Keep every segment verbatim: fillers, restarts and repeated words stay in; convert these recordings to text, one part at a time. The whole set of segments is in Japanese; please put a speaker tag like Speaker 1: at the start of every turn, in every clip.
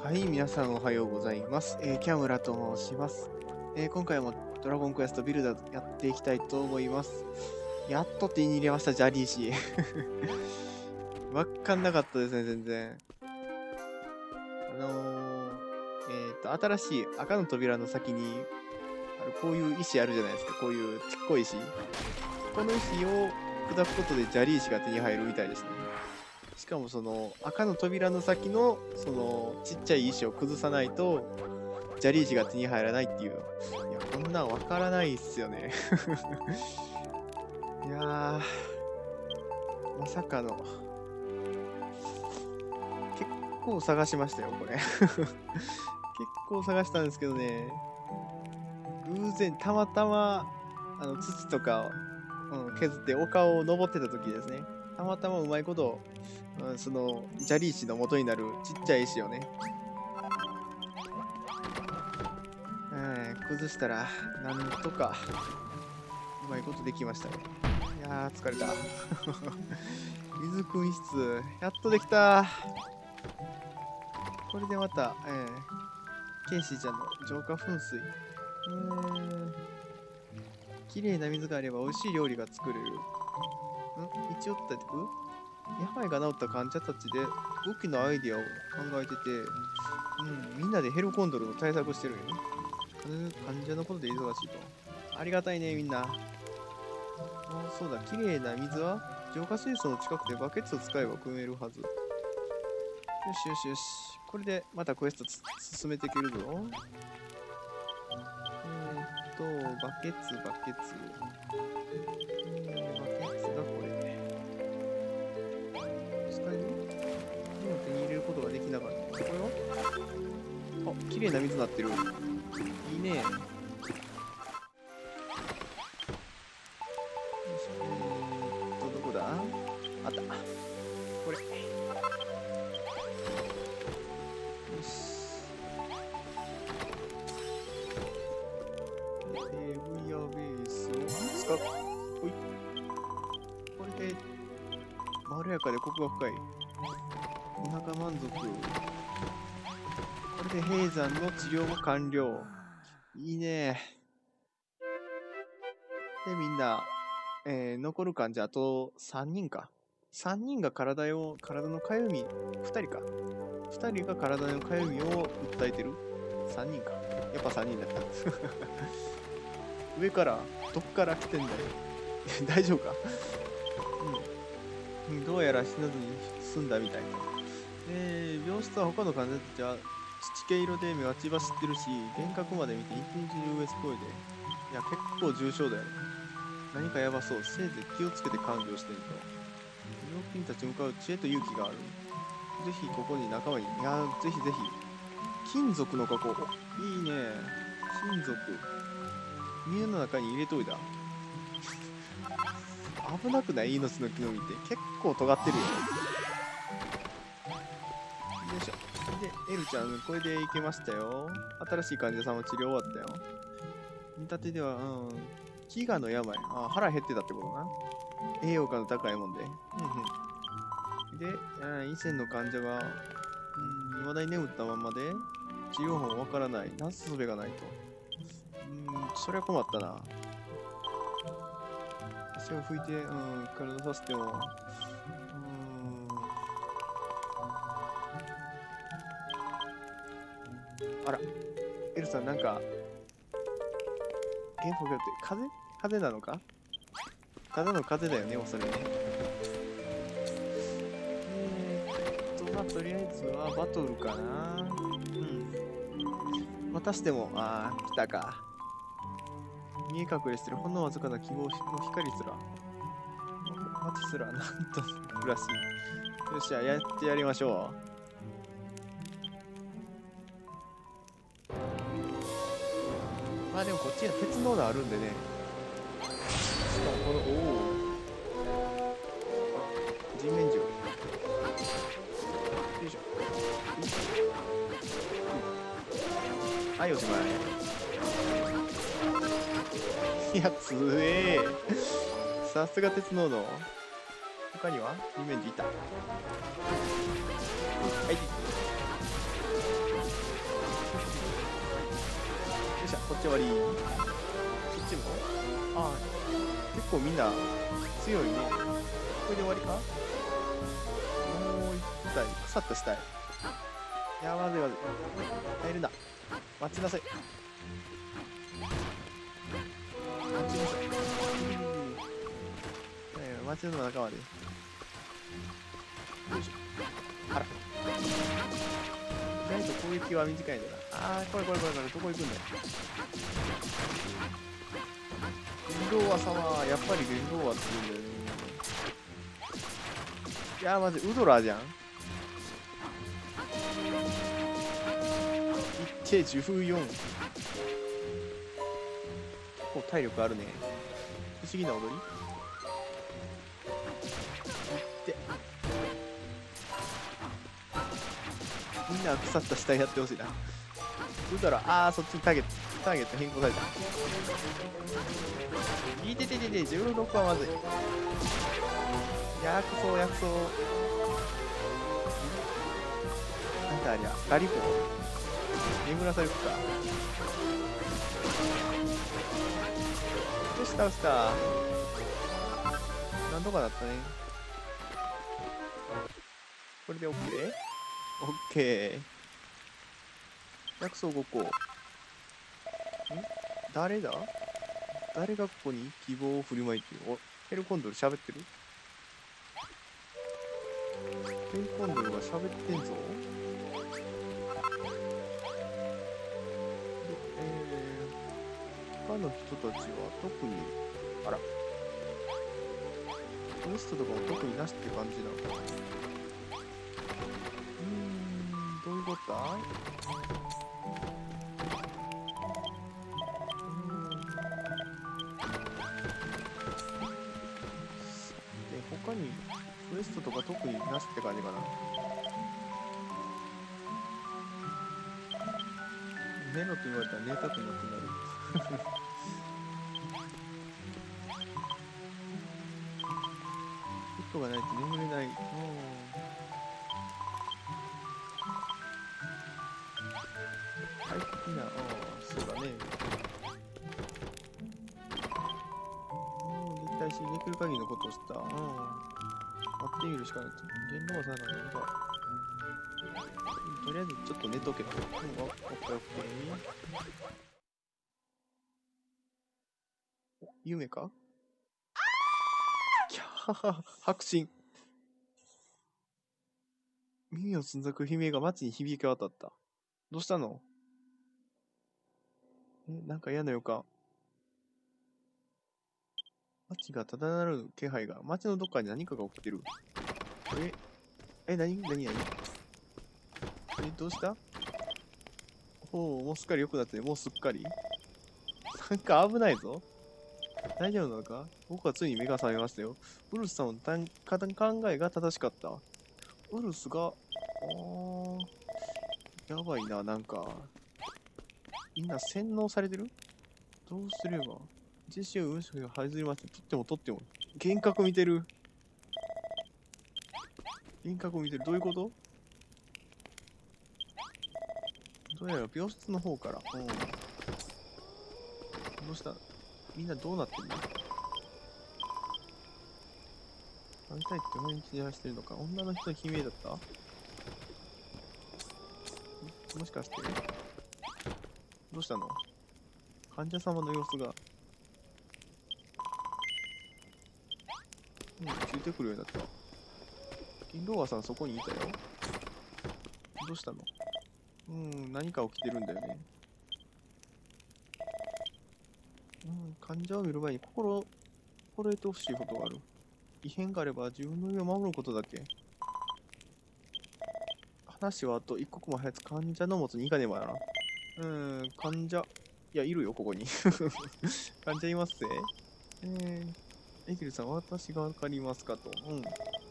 Speaker 1: はい、皆さんおはようございます。えー、キャムラと申します、えー。今回もドラゴンクエストビルダーやっていきたいと思います。やっと手に入れました、ジャリーシ。わかんなかったですね、全然。あのー、えっ、ー、と、新しい赤の扉の先に、あのこういう石あるじゃないですか、こういうちっこい石。この石を砕くことでジャリーシが手に入るみたいですね。しかもその赤の扉の先のそのちっちゃい石を崩さないとジャリージが手に入らないっていう。いや、こんなんわからないっすよね。いやー、まさかの。結構探しましたよ、これ。結構探したんですけどね。偶然、たまたまあの土とかを、うん、削って丘を登ってた時ですね。たまたまうまいこと、うん、そのジャリーシの元になるちっちゃい石をね、えー、崩したらなんとかうまいことできましたね。いやー疲れた。水汲み室やっとできた。これでまた、えー、ケイシーちゃんの浄化噴水。うーん、綺麗な水があれば美味しい料理が作れる。ん一応ってく病が治った患者たちで武器のアイディアを考えてて、うん、みんなでヘルコンドルの対策してるよ。患者のことで忙しいと。ありがたいね、みんな。あ、そうだ、綺麗な水は浄化水槽の近くでバケツを使えば汲めるはず。よしよしよし。これでまたクエスト進めていけるぞ。えー、っと、バケツ、バケツ。えー、バケツがこれ。使える？手を手に入れることができなかった。これは？あ、綺麗な水になってる。いいね。よし、えーっと、どこだ？あった。これ。よし。えー、ブイアー ベースを使う。ほい。これで、まろやかでコクが深い。お腹満足。これで閉山の治療も完了。いいね。で、みんな、えー、残る患者あとさんにんか。さんにんが体を、体のかゆみ、ふたりか。ふたりが体のかゆみを訴えてる。さんにんか。やっぱさんにんだった。上から、どっから来てんだよ。大丈夫か。うん。どうやら死なずに済んだみたいと。えー、病室は他の患者たちは土系色で目は血走ってるし、幻覚まで見て一日中上すこいで。いや、結構重症だよ。何かやばそう。せいぜい気をつけて看病してると。病気に立ち向かう知恵と勇気がある。ぜひここに仲間に。いやー、ぜひぜひ。金属の加工。いいね。金属。水の中に入れといた。危なくない？命の木の実って結構尖ってるよ。よいしょ。で、エルちゃん、これでいけましたよ。新しい患者さんは治療終わったよ。見立てでは、うん、飢餓の病。あ、腹減ってたってことな。栄養価の高いもんで。うんうん。で、うん、以前の患者が、うん、未だに眠ったままで、治療法もわからない。なすすべがないと。うん、そりゃ困ったな。汗を拭いて、うん、体させても、うん。あら、エルさん、なんか、原本がって、風邪風邪なのか？ただの風邪だよね、おそれね。えーっと、まあ、とりあえずはバトルかな。うん。またしても、ああ、来たか。見え隠れしてるほんのわずかな希望の光すら。街すら、なんと、暮らし。よっしゃ、やってやりましょう。まあでもこっちは鉄のがあるんでね。しかもこの、おお。人面銃。よいしょ。はい、おしまい。いや、つえー。さすが鉄のの。他には人面銃いた。はい。 終わり。こっちもああ、結構みんな強いね。これで終わりか。もう一体、腐った死体。いや、まずいまずい。入るな。待ちなさい。待ちなさい。街の中まで。よいしょ。あら。意外と攻撃は短いんだな。あー、これこれこれこれ、どこ行くんだよ。電動は様、やっぱり電動はするんだよね。いやー、まずウドラーじゃん。いってじゅうよん。結構体力あるね。不思議な踊り。みんな腐った死体やってほしいな。ウドラ、あー、そっちにターゲット、ターゲット変更された。いてててて、じゅうろくはまずい。薬草、薬草。なんだありゃ、ガリポ眠らされるか。よし、倒した。なんとかだったね。これで OK？ OK。薬草ごこ。ん？誰だ？誰がここに希望を振りまいている？お、ヘルコンドル喋ってる？ヘルコンドルが喋ってんぞ。えー、他の人たちは特に、あら。クエストとかも特になしって感じなのかな。うーん、どういうことだ？他にクエストとか特になしって感じかな。寝ろと言われたら寝たくなくなる。音がないと眠れない。快適な、ああ、そうだね。撃退し、できる限りのことをした。うん。待ってみるしかない。言動はさないのか。とりあえずちょっと寝とけば。うん、オッケーオッケー。夢か？キャー、迫真。耳をつんざく悲鳴が街に響き渡った。どうしたの？え、なんか嫌な予感。街がただなる気配が、街のどっかに何かが起きてる。え、え、なになになに？え、どうした？ほう、もうすっかり良くなってね、もうすっかり。なんか危ないぞ。大丈夫なのか？僕はついに目が覚めましたよ。ウルスさんの考えが正しかった。ウルスが、あー、やばいな、なんか。みんな洗脳されてる？どうすれば？ジェシーを運勢が外れました。取っても取っても。幻覚見てる。幻覚見てる。どういうこと？どうやら病室の方から。うん。どうした？みんなどうなってるの？会いたいって毎日電話してるのか？女の人の悲鳴だった？もしかしてどうしたの？患者様の様子が。うん、ついてくるようになった。金ローアさんそこにいたよ。どうしたの？うん、何か起きてるんだよね。うん、患者を見る前に心、心得てほしいことがある。異変があれば自分の身を守ることだけ。話はあと一刻も早く患者の持つに行かねばならん。うん、患者。いや、いるよ、ここに。患者いますぜ。えー、エキルさん、私がわかりますかと。うん。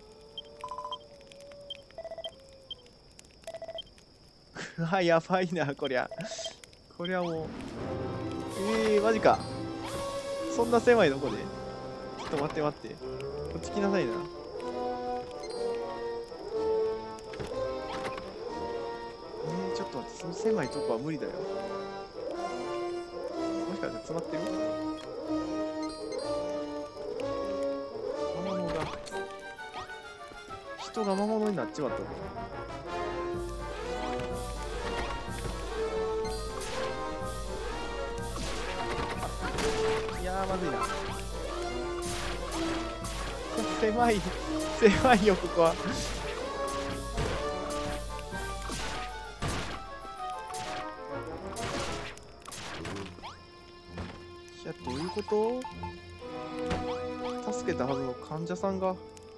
Speaker 1: うわ、やばいな、こりゃ。こりゃもう。えー、マジか。そんな狭いとこで。ちょっと待って待って。こっち来なさいな。えー、ちょっと待って、その狭いとこは無理だよ。 集まってる？魔物が。人が魔物になっちまったぞ。いやー、まずいな。狭い、狭いよ、ここは。いや、どういうこと？助けたはずの患者さんが。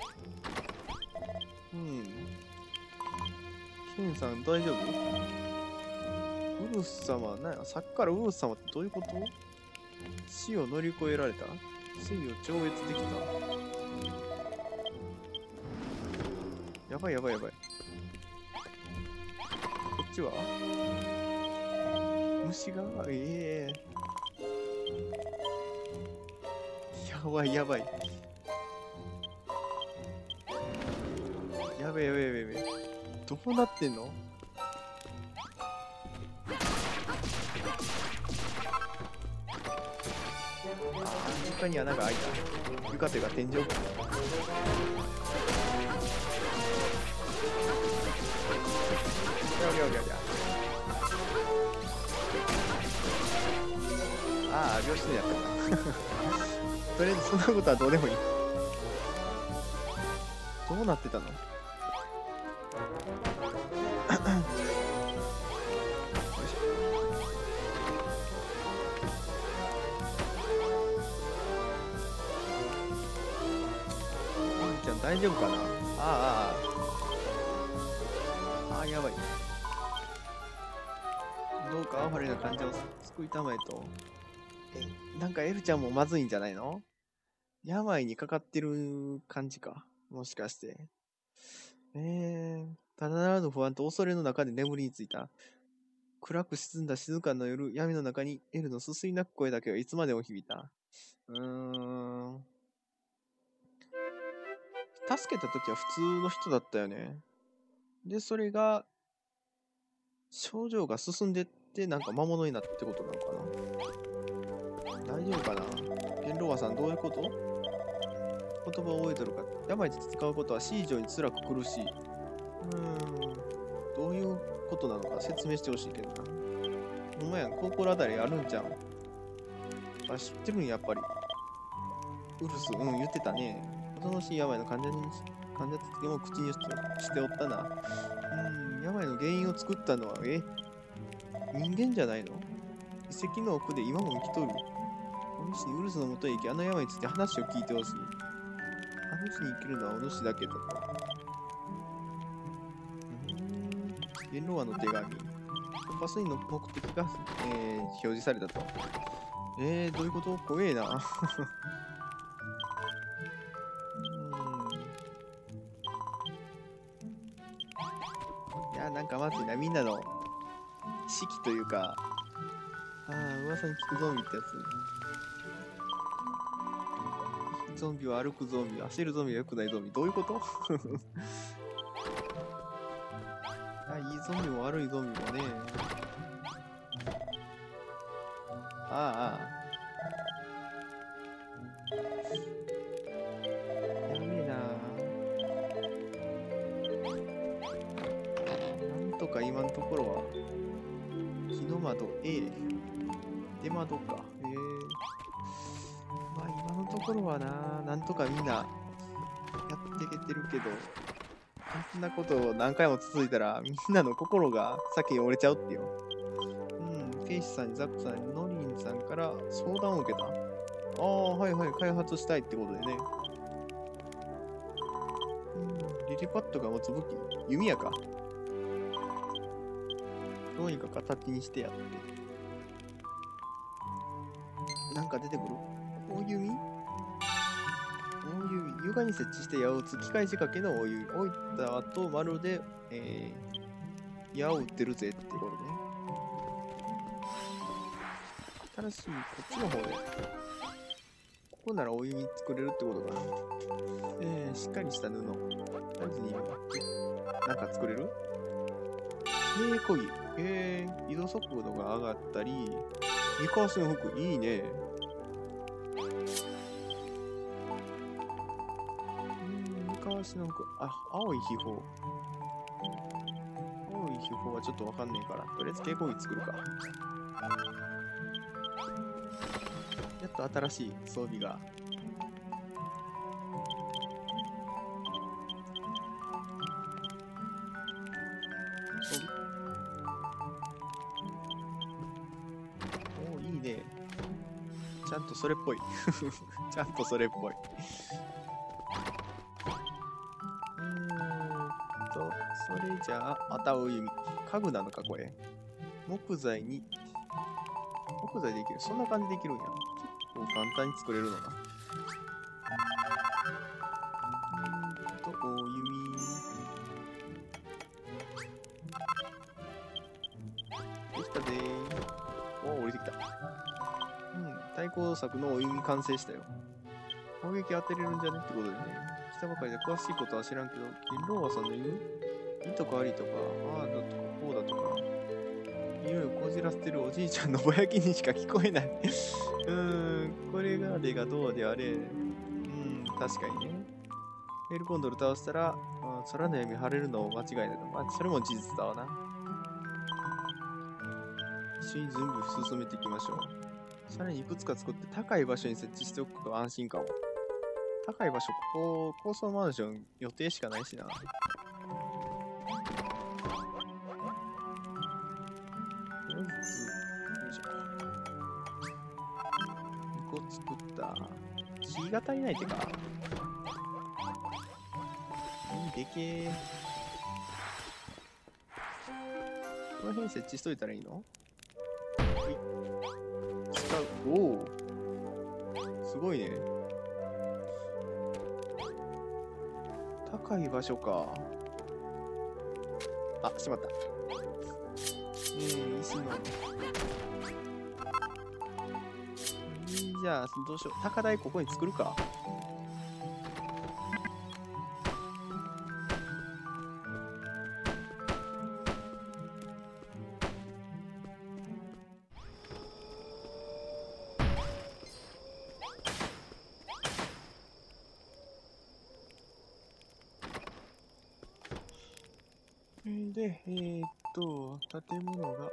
Speaker 1: うん。ケンさん、大丈夫？ウルス様、なや、さっきからウルス様ってどういうこと？死を乗り越えられた？死を超越できた？やばいやばいやばい。こっちは虫がええー、やばいやばい。やべえやべえやべえやべえ。どうなってんの？床に穴が開いた。床というか天井か。ああ、病室でやったか。とりあえずそんなことはどうでもいい。どうなってたの？よいしょ。ワンちゃん大丈夫かな？ああ、ああ。ああ、やばい。どうか哀れな患者を救いたまえと。え、なんかエルちゃんもまずいんじゃないの？病にかかってる感じか。もしかして。えー、ただならぬ不安と恐れの中で眠りについた。暗く沈んだ静かな夜、闇の中にエルのすすい泣く声だけはいつまでも響いた。うーん。助けた時は普通の人だったよね。で、それが、症状が進んでって、なんか魔物になってってことなのかな？大丈夫かな？ゲンロワさん、どういうこと？言葉を覚えとるか。病で使うことは死以上に辛く苦しい。うーん。どういうことなのか説明してほしいけどな。ほんまやん、心当たりあるんちゃう？あ、知ってるんやっぱり。ウルス、うん、言ってたね。恐ろしい病の患者に、患者つけも口にしておったな。うーん、病の原因を作ったのは、え人間じゃないの？遺跡の奥で今も生きとる。お主にウルスのもとへ行き、あの病について話を聞いてほしい。あの地に生きるのはお主だけだと。うーん、ゲンロワの手紙。パスインの目的が、えー、表示されたと。えー、どういうこと？怖えな。うーん。いや、なんかまずいな。みんなの士気というか、ああ、噂に聞くゾンビってやつ。ゾンビは歩くゾンビ、走るゾンビは良くないゾンビ。どういうこと？あ、いいゾンビも悪いゾンビもね。ああ、ああ。やべえな。なんとか今のところは、日の窓 A、出窓か。へえ。まあ今のところはな、なんとかみんなやっていけてるけど、こんなことを何回も続いたら、みんなの心が先に折れちゃうってよ。うん、ケイシさんにザックさんにノリンさんから相談を受けた。ああ、はいはい、開発したいってことでね。うん、リリパットが持つ武器、弓矢か。どうにか形にしてやって。なんか出てくる？大弓？大弓。床に設置して矢を撃つ機械仕掛けの大弓。置いた後、まるで、えー、矢を撃ってるぜってことね。新しい、こっちの方で。ここなら大弓作れるってことかな。えー、しっかりした布。大事になんか作れる？平こぎ。えー、移動速度が上がったり、 三河市の服、いいね。うん、三河市の服、あ、青い秘宝。青い秘宝はちょっとわかんねえから、とりあえず稽古着作るか。やっと新しい装備が。装備おー、いいね。ちゃんとそれっぽい。ちゃんとそれっぽい。うーんと、それじゃあ、またお弓。家具なのか、これ。木材に、木材できる。そんな感じでできるんや。結構簡単に作れるのな。うーんと、お弓。できたぜー。おー、降りてきた。うん、対抗策のお弓完成したよ。攻撃当てれるんじゃねってことでね。来たばかりで詳しいことは知らんけど、ローワさんの言ういいとかありとか、ああだとか、こうだとか、匂いをこじらせてるおじいちゃんのぼやきにしか聞こえない。うーん、これがあれがどうであれ。うん、確かにね。ヘルコンドル倒したら、あ空の闇晴れるの間違いないと。まあ、それも事実だわな。一緒に準備を進めていきましょう。さらにいくつか作って高い場所に設置しておくと安心かも。高い場所、ここ、高層マンション予定しかないしな。とりあえず、よいしょ。にこ作った。木が足りないってか。いいでけー。この辺に設置しといたらいいの？使う。おお。すごいね。高い場所か。あ、しまった。えー、石の。じゃあ、どうしよう。高台ここに作るか。で、えー、っと、建物が。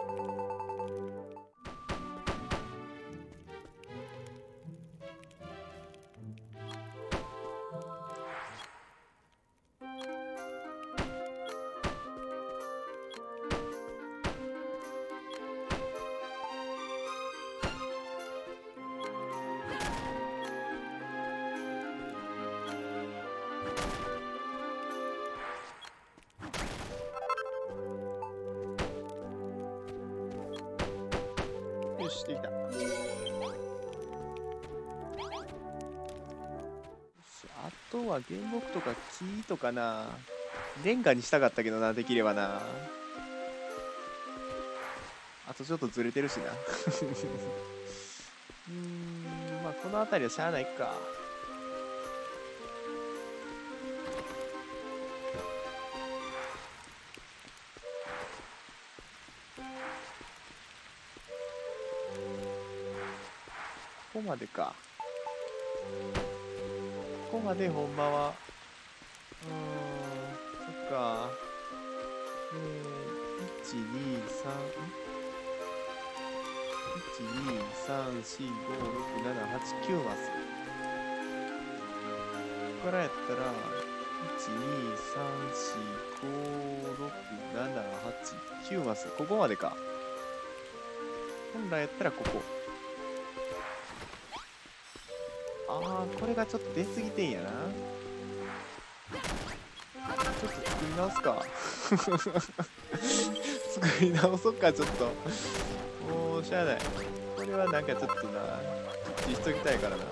Speaker 1: よし、できた。よし、あとは原木とか木とかな。レンガにしたかったけどな、できればな。あとちょっとずれてるしな。うーん、まあこの辺りはしゃあないか。ここまでか。ここまでほんまは。うーん、そっか。えー、いち、に、さん、いち、に、さん、よん、ご、ろく、なな、はち、きゅうマス。ここからやったら、いち、に、さん、よん、ご、ろく、なな、はち、きゅうマス。ここまでか。本来やったらここ。あー、これがちょっと出過ぎてんやな。ちょっと作り直すか。作り直そっか、ちょっと。もう、しゃあない。これはなんかちょっとな、実しときたいからな。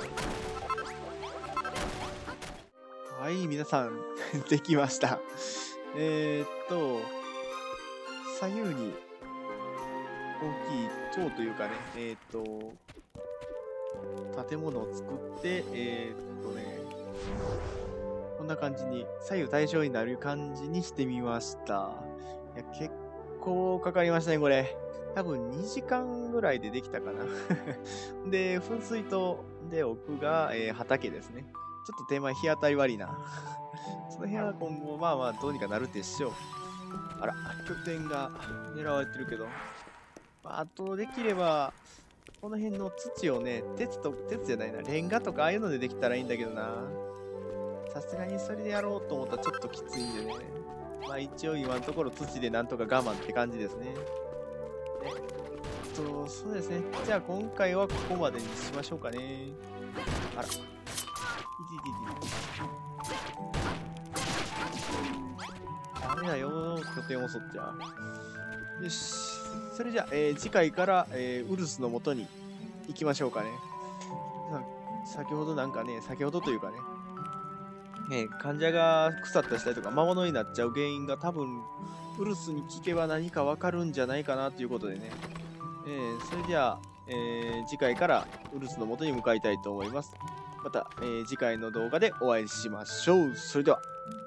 Speaker 1: はい、皆さん、できました。えーっと、左右に大きい塔というかね、えーっと、建物を作って、えーっとね、こんな感じに、左右対称になる感じにしてみました。いや、結構かかりましたね、これ。 多分にじかんぐらいでできたかな。で、噴水と、で、奥が、えー畑ですね。ちょっと手前日当たり悪いな。その辺は今後、まあまあ、どうにかなるでしょう。あら、拠点が狙われてるけど。まあ、あと、できれば、この辺の土をね、鉄と、鉄じゃないな、レンガとかああいうのでできたらいいんだけどな。さすがにそれでやろうと思ったらちょっときついんでね。まあ一応今のところ土でなんとか我慢って感じですね。えっと、そうですね。じゃあ今回はここまでにしましょうかね。あら。いていていて。ダメだよ、拠点を襲っちゃう。よし。それじゃあ、えー次回から、えーウルスの元に行きましょうかね。さ先ほどなんかね、先ほどというかね、ね、患者が腐ったしたりとか魔物になっちゃう原因が多分ウルスに聞けば何かわかるんじゃないかなということでね、えーそれじゃあ、えー次回からウルスの元に向かいたいと思います。また、えー次回の動画でお会いしましょう。それでは。